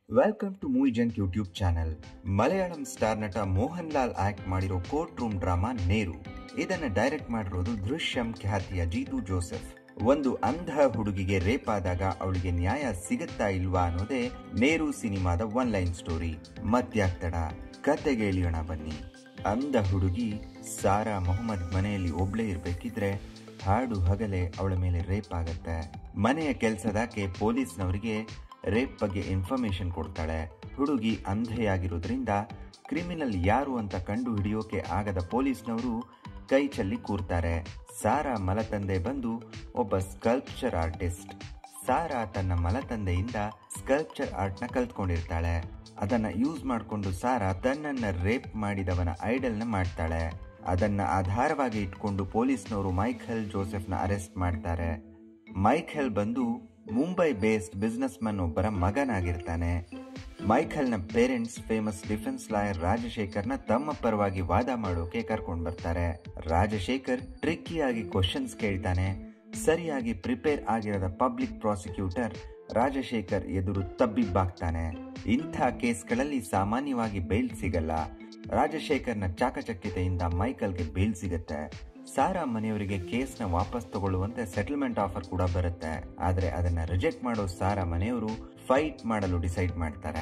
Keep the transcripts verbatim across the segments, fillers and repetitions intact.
Welcome to movie junk YouTube channel. Malayalam star ನಟ Mohan Lal act ಮಾಡಿರೋ court room drama Neru. ಇದನ್ನ direct ಮಾಡಿರೋದು ದೃಶ್ಯಂ ಖ್ಯಾತಿಯ ಜೀತು ಜೋಸೆಫ್. ಒಂದು ಅಂಧ ಹುಡುಗಿಗೆ ರೇಪ್ ಆದಾಗ ಅವಳಿಗೆ ನ್ಯಾಯ ಸಿಗುತ್ತಾ ಇಲ್ವಾ ಅನ್ನೋದೇ ನೇರು ಸಿನಿಮಾದ ಒನ್ ಲೈನ್ ಸ್ಟೋರಿ. ಮತ್ಯಾಕ್ತಡ ಕತೆಗೆ ಇಳಿಯೋಣ ಬನ್ನಿ. ಅಂಧ ಹುಡುಗಿ ಸಾರಾ ಮೊಹಮ್ಮದ್ ಮನೆಯಲ್ಲಿ ಒಬ್ಳೇ ಇರ್ಬೇಕಿದ್ರೆ ಹಾಡು ಹಗಲೇ ಅವಳ ಮೇಲೆ ರೇಪ್ ಆಗತ್ತೆ. ಮನೆಯ ಕೆಲಸದಾಕೆ ಪೊಲೀಸ್ನವರಿಗೆ ರೇಪ್ ಬಗ್ಗೆ ಇನ್ಫಾರ್ಮೇಶನ್ ಕೊಡ್ತಾಳೆ. ಹುಡುಗಿ ಅಂಧೆಯಾಗಿರೋದ್ರಿಂದ ಕ್ರಿಮಿನಲ್ ಯಾರು ಅಂತ ಕಂಡು ಹಿಡಿಯೋಕೆ ಆಗದ ಪೊಲೀಸ್ನವರು ಕೈ ಚೆಲ್ಲಿ ಕೂರ್ತಾರೆ. ಸಾರಾ ಮಲತಂದೆ ಬಂದು ಒಬ್ಬ ಸ್ಕಲ್ಪ್ಚರ್ ಆರ್ಟಿಸ್ಟ್. ಸಾರಾ ತನ್ನ ಮಲತಂದೆಯಿಂದ ಸ್ಕಲ್ಪ್ಚರ್ ಆರ್ಟ್ ನ ಕಲ್ತ್ಕೊಂಡಿರ್ತಾಳೆ. ಅದನ್ನ ಯೂಸ್ ಮಾಡಿಕೊಂಡು ಸಾರಾ ತನ್ನನ್ನ ರೇಪ್ ಮಾಡಿದವನ ಐಡಲ್ ನ ಮಾಡ್ತಾಳೆ. ಅದನ್ನ ಆಧಾರವಾಗಿ ಇಟ್ಕೊಂಡು ಪೊಲೀಸ್ನವರು ಮೈಖೆಲ್ ಜೋಸೆಫ್ ನ ಅರೆಸ್ಟ್ ಮಾಡ್ತಾರೆ. ಮೈಖೆಲ್ ಬಂದು ಮುಂಬೈ ಬೇಸ್ಡ್ ಬಿಸ್ನೆಸ್ ಮನ್ ಒಬ್ಬರ ಮಗನಾಗಿರ್ತಾನೆ. ಮೈಖೆಲ್ ನ parents famous defence lawyer Rajashekhar ನ ತಮ್ಮ ಪರವಾಗಿ ವಾದ ಮಾಡೋಕೆ ಕರ್ಕೊಂಡ್ ಬರ್ತಾರೆ. ರಾಜಶೇಖರ್ ಟ್ರಿಕ್ಕಿಯಾಗಿ ಕ್ವಶನ್ಸ್ ಕೇಳ್ತಾನೆ. ಸರಿಯಾಗಿ ಪ್ರಿಪೇರ್ ಆಗಿರದ ಪಬ್ಲಿಕ್ ಪ್ರಾಸಿಕ್ಯೂಟರ್ ರಾಜಶೇಖರ್ ಎದುರು ತಬ್ಬಿಬ್ಬಾಗ್ತಾನೆ. ಇಂಥ ಕೇಸ್ಗಳಲ್ಲಿ ಸಾಮಾನ್ಯವಾಗಿ ಬೇಲ್ ಸಿಗಲ್ಲ. ರಾಜಶೇಖರ್ನ ಚಾಕಚಕ್ಯತೆಯಿಂದ ಮೈಕಲ್ಗೆ ಬೇಲ್ ಸಿಗುತ್ತೆ. ಸಾರಾ ಮನೆಯವರಿಗೆ ಕೇಸ್ನ ವಾಪಸ್ ತಗೊಳ್ಳುವಂತೆ ಸೆಟಲ್ಮೆಂಟ್ ಆಫರ್ ಕೂಡ ಬರುತ್ತೆ. ಆದ್ರೆ ಅದನ್ನ ರಿಜೆಕ್ಟ್ ಮಾಡೋ ಸಾರಾ ಮನೆಯವರು ಫೈಟ್ ಮಾಡಲು ಡಿಸೈಡ್ ಮಾಡ್ತಾರೆ.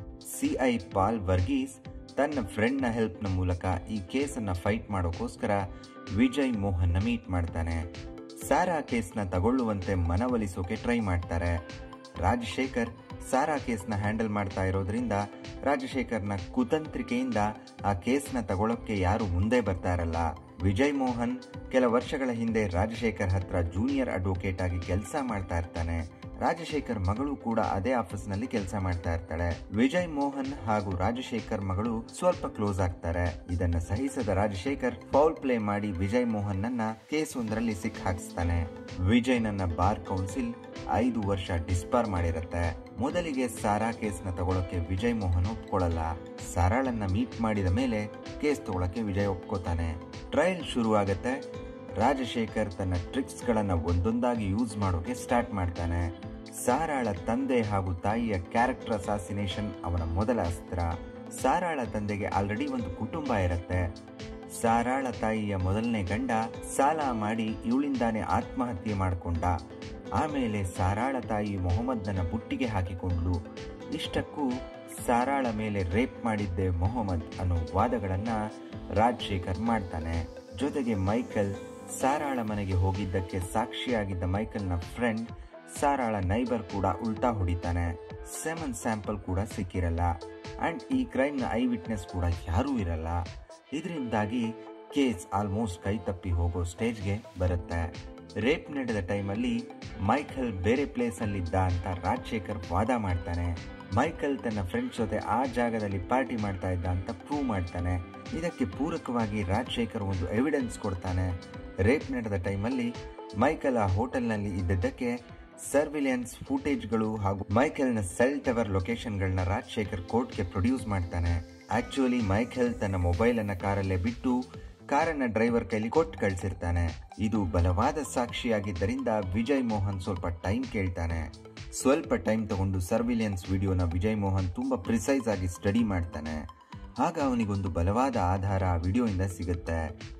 ಸಿಐ ಪಾಲ್ ವರ್ಗೀಸ್ ತನ್ನ ಫ್ರೆಂಡ್ ನ ಹೆಲ್ಪ್ ನ ಮೂಲಕ ಈ ಕೇಸನ್ನ ಫೈಟ್ ಮಾಡೋಕೋಸ್ಕರ ವಿಜಯ್ ಮೋಹನ್ ನ ಮೀಟ್ ಮಾಡ್ತಾನೆ. ಸಾರಾ ಕೇಸ್ನ ತಗೊಳ್ಳುವಂತೆ ಮನವೊಲಿಸೋಕೆ ಟ್ರೈ ಮಾಡ್ತಾರೆ. ರಾಜಶೇಖರ್ ಸಾರಾ ಕೇಸ್ನ ಹ್ಯಾಂಡಲ್ ಮಾಡ್ತಾ ಇರೋದ್ರಿಂದ ರಾಜಶೇಖರ್ನ ಕುತಂತ್ರಿಕೆಯಿಂದ ಆ ಕೇಸ್ನ ತಗೊಳ್ಳೋಕೆ ಯಾರು ಮುಂದೆ ಬರ್ತಾ ಇರಲ್ಲ. ವಿಜಯ್ ಮೋಹನ್ ಕೆಲ ವರ್ಷಗಳ ಹಿಂದೆ ರಾಜಶೇಖರ್ ಹತ್ರ ಜೂನಿಯರ್ ಅಡ್ವೊಕೇಟ್ ಆಗಿ ಕೆಲಸ ಮಾಡ್ತಾ ಇರ್ತಾನೆ. ರಾಜಶೇಖರ್ ಮಗಳು ಕೂಡ ಅದೇ ಆಫೀಸ್ ನಲ್ಲಿ ಕೆಲಸ ಮಾಡ್ತಾ ಇರ್ತಾಳೆ. ವಿಜಯ್ ಮೋಹನ್ ಹಾಗೂ ರಾಜಶೇಖರ್ ಮಗಳು ಸ್ವಲ್ಪ ಕ್ಲೋಸ್ ಆಗ್ತಾರೆ. ಇದನ್ನ ಸಹಿಸದ ರಾಜಶೇಖರ್ ಫೌಲ್ ಪ್ಲೇ ಮಾಡಿ ವಿಜಯ್ ಮೋಹನ್ ನನ್ನ ಕೇಸ್ ಒಂದರಲ್ಲಿ ಸಿಕ್ ಹಾಕಿಸ್ತಾನೆ. ವಿಜಯ್ ನನ್ನ ಬಾರ್ ಕೌನ್ಸಿಲ್ ಐದು ವರ್ಷ ಡಿಸ್ಪಾರ್ ಮಾಡಿರತ್ತೆ. ಮೊದಲಿಗೆ ಸಾರಾ ಕೇಸ್ ನ ತಗೊಳಕ್ಕೆ ವಿಜಯ್ ಮೋಹನ್ ಒಪ್ಕೊಳ್ಳಲ್ಲ. ಸಾರಾಳನ್ನ ಮೀಟ್ ಮಾಡಿದ ಮೇಲೆ ಕೇಸ್ ತಗೊಳಕ್ಕೆ ವಿಜಯ್ ಒಪ್ಕೋತಾನೆ. ಟ್ರಯಲ್ ಶುರು ಆಗತ್ತೆ. ರಾಜಶೇಖರ್ ತನ್ನ ಟ್ರಿಕ್ಸ್ ಗಳನ್ನ ಒಂದೊಂದಾಗಿ ಯೂಸ್ ಮಾಡೋಕೆ ಸ್ಟಾರ್ಟ್ ಮಾಡ್ತಾನೆ. ಸಾರಾಳ ತಂದೆ ಹಾಗೂ ತಾಯಿಯ ಕ್ಯಾರೆಕ್ಟರ್ ಅಸಾಸಿನೇಷನ್ ಅವನ ಮೊದಲ ಅಸ್ತ್ರ. ಸಾರಾಳ ತಂದೆಗೆ ಆಲ್ರೆಡಿ ಒಂದು ಕುಟುಂಬ ಇರುತ್ತೆ. ಸಾರಾಳ ತಾಯಿಯ ಮೊದಲನೇ ಗಂಡ ಸಾಲ ಮಾಡಿ ಇವಳಿಂದಾನೆ ಆತ್ಮಹತ್ಯೆ ಮಾಡಿಕೊಂಡ. ಆಮೇಲೆ ಸಾರಾಳ ತಾಯಿ ಮೊಹಮ್ಮದ್ನ ಬುಟ್ಟಿಗೆ ಹಾಕಿಕೊಂಡ್ಲು. ಇಷ್ಟಕ್ಕೂ ಸಾರಾಳ ಮೇಲೆ ರೇಪ್ ಮಾಡಿದ್ದೆ ಮೊಹಮ್ಮದ್ ಅನ್ನೋ ವಾದಗಳನ್ನ ರಾಜಶೇಖರ್ ಮಾಡ್ತಾನೆ. ಜೊತೆಗೆ ಮೈಕಲ್ ಸಾರಾಳ ಮನೆಗೆ ಹೋಗಿದ್ದಕ್ಕೆ ಸಾಕ್ಷಿಯಾಗಿದ್ದ ಮೈಕಲ್ ನ ಫ್ರೆಂಡ್ ಸಾರಾಳ ನೈಬರ್ ಕೂಡ ಉಲ್ಟಾ ಹೊಡಿತಾನೆ. ಸೆಮನ್ ಸ್ಯಾಂಪಲ್ ಕೂಡ ಸಿಕ್ಕಿರಲ್ಲ. ಅಂಡ್ ಈ ಕ್ರೈಮ್ ನ ಐ ವಿಟ್ನೆಸ್ ಕೂಡ ಯಾರೂ ಇರಲ್ಲ. ಇದರಿಂದಾಗಿ ಕೇಸ್ ಆಲ್ಮೋಸ್ಟ್ ಕೈ ತಪ್ಪಿ ಹೋಗೋ ಸ್ಟೇಜ್ಗೆ ಬರುತ್ತೆ. ರೇಪ್ ನಡೆದ ಟೈಮಲ್ಲಿ ಮೈಕಲ್ ಬೇರೆ ಪ್ಲೇಸ್ ಅಲ್ಲಿ ಇದ್ದ ಅಂತ ರಾಜಶೇಖರ್ ವಾದ ಮಾಡ್ತಾನೆ. ಮೈಕಲ್ ತನ್ನ ಫ್ರೆಂಡ್ಸ್ ಜೊತೆ ಆ ಜಾಗದಲ್ಲಿ ಪಾರ್ಟಿ ಮಾಡ್ತಾ ಇದ್ದ ಅಂತ ಪ್ರೂವ್ ಮಾಡ್ತಾನೆ. ಇದಕ್ಕೆ ಪೂರಕವಾಗಿ ರಾಜಶೇಖರ್ ಒಂದು ಎವಿಡೆನ್ಸ್ ಕೊಡ್ತಾನೆ. ರೇಪ್ ನಡೆದ ಟೈಮಲ್ಲಿ ಮೈಕಲ್ ಆ ಹೋಟೆಲ್ ನಲ್ಲಿ ಇದ್ದದ್ದಕ್ಕೆ ಸರ್ವಿಲೆನ್ಸ್ ಫುಟೇಜ್ಗಳು ಹಾಗೂ ಮೈಕಲ್ ನ ಸೆಲ್ ಟವರ್ ಲೊಕೇಶನ್ ಗಳನ್ನ ರಾಜಶೇಖರ್ ಕೋರ್ಟ್ಗೆ ಪ್ರೊಡ್ಯೂಸ್ ಮಾಡ್ತಾನೆ. ಆಕ್ಚುಲಿ ಮೈಕಲ್ ತನ್ನ ಮೊಬೈಲ್ ಅನ್ನ ಕಾರಲ್ಲೇ ಬಿಟ್ಟು ಕಾರನ್ನ ಡ್ರೈವರ್ ಕೈಲಿ ಕೊಟ್ಟು ಕಳ್ಸಿರ್ತಾನೆ. ಇದು ಬಲವಾದ ಸಾಕ್ಷಿಯಾಗಿದ್ದರಿಂದ ವಿಜಯ್ ಮೋಹನ್ ಸ್ವಲ್ಪ ಟೈಮ್ ಕೇಳ್ತಾನೆ. ಸ್ವಲ್ಪ ಟೈಮ್ ತಗೊಂಡು ಸರ್ವಿಲೆನ್ಸ್ ವಿಡಿಯೋನ ವಿಜಯ್ ಮೋಹನ್ ತುಂಬಾ ಪ್ರಿಸೈಸ್ ಆಗಿ ಸ್ಟಡಿ ಮಾಡ್ತಾನೆ. ಆಗ ಅವನಿಗೊಂದು ಬಲವಾದ ಆಧಾರ ಆ ವಿಡಿಯೋಯಿಂದ ಸಿಗುತ್ತೆ.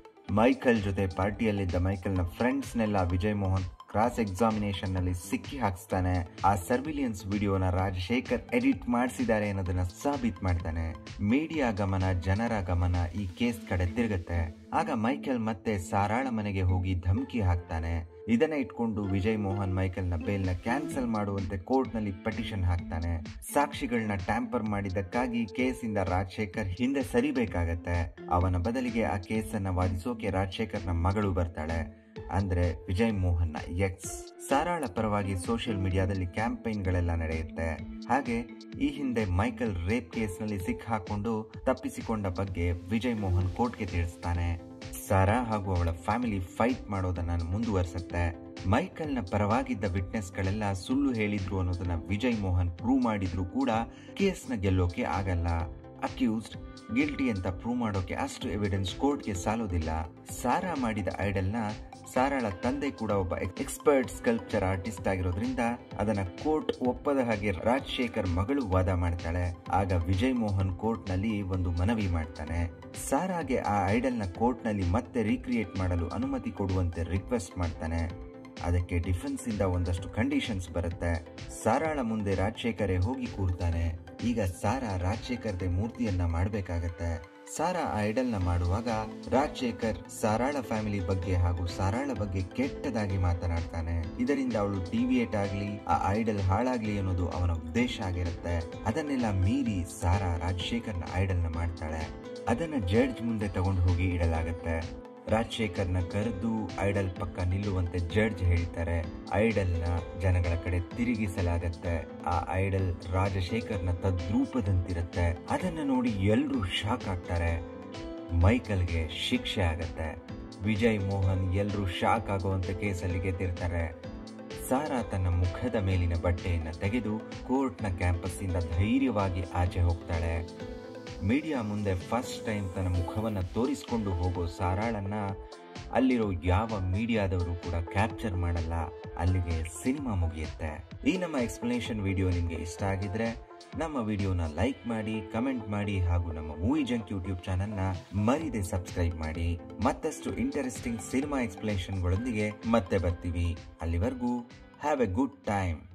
ಮೈಕಲ್ ಜೊತೆ ಪಾರ್ಟಿಯಲ್ಲಿದ್ದ ಮೈಕಲ್ ನ ಫ್ರೆಂಡ್ಸ್ ನೆಲ್ಲ ವಿಜಯ್ ಮೋಹನ್ ಕ್ರಾಸ್ ಎಕ್ಸಾಮಿನೇಷನ್ ನಲ್ಲಿ ಸಿಕ್ಕಿ ಹಾಕ್ಸ್ತಾನೆ. ಆ ಸರ್ವಿಲಿಯನ್ಸ್ ವಿಡಿಯೋನ ರಾಜಶೇಖರ್ ಎಡಿಟ್ ಮಾಡಿಸಿದ್ದಾರೆ ಅನ್ನೋದನ್ನ ಸಾಬೀತ್ ಮಾಡ್ತಾನೆ. ಮೀಡಿಯಾ ಗಮನ, ಜನರ ಗಮನ ಈ ಕೇಸ್ ಕಡೆ ತಿರುಗುತ್ತೆ. ಆಗ ಮೈಕಲ್ ಮತ್ತೆ ಸಾರಾಳ ಮನೆಗೆ ಹೋಗಿ ಧಮಕಿ ಹಾಕ್ತಾನೆ. ಇದನ್ನ ಇಟ್ಕೊಂಡು ವಿಜಯ್ ಮೋಹನ್ ಮೈಕಲ್ ನ ಬೇಲ್ ನ ಕ್ಯಾನ್ಸಲ್ ಮಾಡುವಂತೆ ಕೋರ್ಟ್ ನಲ್ಲಿ ಪೆಟಿಷನ್ ಹಾಕ್ತಾನೆ. ಸಾಕ್ಷಿಗಳನ್ನ ಟ್ಯಾಂಪರ್ ಮಾಡಿದ್ದಕ್ಕಾಗಿ ಕೇಸಿಂದ ರಾಜಶೇಖರ್ ಹಿಂದೆ ಸರಿಬೇಕಾಗತ್ತೆ. ಅವನ ಬದಲಿಗೆ ಆ ಕೇಸನ್ನ ವಾದಿಸೋಕೆ ರಾಜಶೇಖರ್ ನ ಮಗಳು ಬರ್ತಾಳೆ, ಅಂದ್ರೆ ವಿಜಯ್ ಮೋಹನ್ ನ ಎಕ್ಸ್. ಸಾರಾಳ ಪರವಾಗಿ ಸೋಷಿಯಲ್ ಮೀಡಿಯಾದಲ್ಲಿ ಕ್ಯಾಂಪೈನ್ ಗಳೆಲ್ಲ ನಡೆಯುತ್ತೆ. ಹಾಗೆ ಈ ಹಿಂದೆ ಮೈಕಲ್ ರೇಪ್ ಕೇಸ್ ನಲ್ಲಿ ಸಿಕ್ ಹಾಕೊಂಡು ತಪ್ಪಿಸಿಕೊಂಡ ಬಗ್ಗೆ ವಿಜಯ್ ಮೋಹನ್ ಕೋರ್ಟ್ಗೆ ತಿಳಿಸ್ತಾನೆ. ಸಾರಾ ಹಾಗೂ ಅವಳ ಫ್ಯಾಮಿಲಿ ಫೈಟ್ ಮಾಡೋದನ್ನ ಮುಂದುವರಿಸುತ್ತೆ. ಮೈಕಲ್ ನ ಪರವಾಗಿದ್ದ ವಿಟ್ನೆಸ್ ಗಳೆಲ್ಲ ಸುಳ್ಳು ಹೇಳಿದ್ರು ಅನ್ನೋದನ್ನ ವಿಜಯ್ ಮೋಹನ್ ಪ್ರೂವ್ ಮಾಡಿದ್ರು ಕೂಡ ಕೇಸ್ ನ ಗೆಲ್ಲೋಕೆ ಆಗಲ್ಲ. ಅಕ್ಯೂಸ್ಡ್ ಗಿಲ್ಟಿ ಅಂತ ಪ್ರೂವ್ ಮಾಡೋಕೆ ಅಷ್ಟು ಎವಿಡೆನ್ಸ್ ಕೋರ್ಟ್ಗೆ ಸಾಲೋದಿಲ್ಲ. ಸಾರಾ ಮಾಡಿದ ಐಡಲ್ ನ ಸಾರಾಳ ತಂದೆ ಕೂಡ ಒಬ್ಬ ಎಕ್ಸ್ಪರ್ಟ್ ಸ್ಕಲ್ಪ್ಚರ್ ಆರ್ಟಿಸ್ಟ್ ಆಗಿರೋದ್ರಿಂದ ಅದನ್ನ ಕೋರ್ಟ್ ಒಪ್ಪದ ಹಾಗೆ ರಾಜಶೇಖರ್ ಮಗಳು ವಾದ ಮಾಡ್ತಾಳೆ. ಆಗ ವಿಜಯ್ ಮೋಹನ್ ಕೋರ್ಟ್ ನಲ್ಲಿ ಒಂದು ಮನವಿ ಮಾಡ್ತಾನೆ. ಸಾರಾಗೆ ಆ ಐಡಲ್ ನ ಕೋರ್ಟ್ ನಲ್ಲಿ ಮತ್ತೆ ರೀಕ್ರಿಯೇಟ್ ಮಾಡಲು ಅನುಮತಿ ಕೊಡುವಂತೆ ರಿಕ್ವೆಸ್ಟ್ ಮಾಡ್ತಾನೆ. ಅದಕ್ಕೆ ಡಿಫೆನ್ಸ್ ಇಂದ ಒಂದಷ್ಟು ಕಂಡೀಷನ್ಸ್ ಬರುತ್ತೆ. ಸಾರಾಳ ಮುಂದೆ ರಾಜಶೇಖರೇ ಹೋಗಿ ಕೂರ್ತಾನೆ. ಈಗ ಸಾರಾ ರಾಜಶೇಖರ್ದೆ ಮೂರ್ತಿಯನ್ನ ಮಾಡಬೇಕಾಗತ್ತೆ. ಸಾರಾ ಆ ಐಡಲ್ ನ ಮಾಡುವಾಗ ರಾಜಶೇಖರ್ ಸಾರಾಳ ಫ್ಯಾಮಿಲಿ ಬಗ್ಗೆ ಹಾಗೂ ಸಾರಾಳ ಬಗ್ಗೆ ಕೆಟ್ಟದಾಗಿ ಮಾತನಾಡ್ತಾನೆ. ಇದರಿಂದ ಅವಳು ಡಿವಿಯೇಟ್ ಆಗ್ಲಿ, ಆ ಐಡಲ್ ಹಾಳಾಗ್ಲಿ ಅನ್ನೋದು ಅವನ ಉದ್ದೇಶ ಆಗಿರುತ್ತೆ. ಅದನ್ನೆಲ್ಲ ಮೀರಿ ಸಾರಾ ರಾಜಶೇಖರ್ನ ಐಡಲ್ ನ ಮಾಡ್ತಾಳೆ. ಅದನ್ನ ಜಡ್ಜ್ ಮುಂದೆ ತಗೊಂಡು ಹೋಗಿ ಇಡಲಾಗತ್ತೆ. ರಾಜಶೇಖರ್ನ ಕರೆದು ಐಡಲ್ ಪಕ್ಕ ನಿಲ್ಲುವಂತೆ ಜಡ್ಜ್ ಹೇಳ್ತಾರೆ. ಐಡಲ್ ನ ಜನಗಳ ಕಡೆ ತಿರುಗಿಸಲಾಗತ್ತೆ. ಆ ಐಡಲ್ ರಾಜಶೇಖರ್ನ ತದ್ರೂಪದಂತಿರುತ್ತೆ. ಅದನ್ನ ನೋಡಿ ಎಲ್ರೂ ಶಾಕ್ ಆಗ್ತಾರೆ. ಮೈಕಲ್ಗೆ ಶಿಕ್ಷೆ ಆಗತ್ತೆ. ವಿಜಯ್ ಮೋಹನ್ ಎಲ್ರೂ ಶಾಕ್ ಆಗುವಂತ ಕೇಸಲ್ಲಿ ಗೆದ್ದಿರ್ತಾರೆ. ಸಾರಾ ತನ್ನ ಮುಖದ ಮೇಲಿನ ಬಟ್ಟೆಯನ್ನ ತೆಗೆದು ಕೋರ್ಟ್ನ ಕ್ಯಾಂಪಸ್ ಇಂದ ಧೈರ್ಯವಾಗಿ ಆಚೆ ಹೋಗ್ತಾಳೆ. ಮೀಡಿಯಾ ಮುಂದೆ ಫಸ್ಟ್ ಟೈಮ್ ತನ್ನ ಮುಖವನ್ನ ತೋರಿಸಿಕೊಂಡು ಹೋಗೋ ಸಾರಾಳನ್ನ ಅಲ್ಲಿರೋ ಯಾವ ಮೀಡಿಯಾದವರು ಕೂಡ ಕ್ಯಾಪ್ಚರ್ ಮಾಡಲ್ಲ. ಅಲ್ಲಿಗೆ ಸಿನಿಮಾ ಮುಗಿಯುತ್ತೆ. ಈ ನಮ್ಮ ಎಕ್ಸ್ಪ್ಲನೇಷನ್ ವಿಡಿಯೋ ನಿಮ್ಗೆ ಇಷ್ಟ ಆಗಿದ್ರೆ ನಮ್ಮ ವಿಡಿಯೋನ ಲೈಕ್ ಮಾಡಿ, ಕಮೆಂಟ್ ಮಾಡಿ ಹಾಗೂ ನಮ್ಮ ಮೂವಿ ಜಂಕ್ ಯೂಟ್ಯೂಬ್ ಚಾನೆಲ್ ನ ಮರಿದೆ ಸಬ್ಸ್ಕ್ರೈಬ್ ಮಾಡಿ. ಮತ್ತಷ್ಟು ಇಂಟರೆಸ್ಟಿಂಗ್ ಸಿನಿಮಾ ಎಕ್ಸ್ಪ್ಲನೇಷನ್ಗಳೊಂದಿಗೆ ಮತ್ತೆ ಬರ್ತೀವಿ. ಅಲ್ಲಿವರೆಗೂ ಹ್ಯಾವ್ ಎ ಗುಡ್ ಟೈಮ್.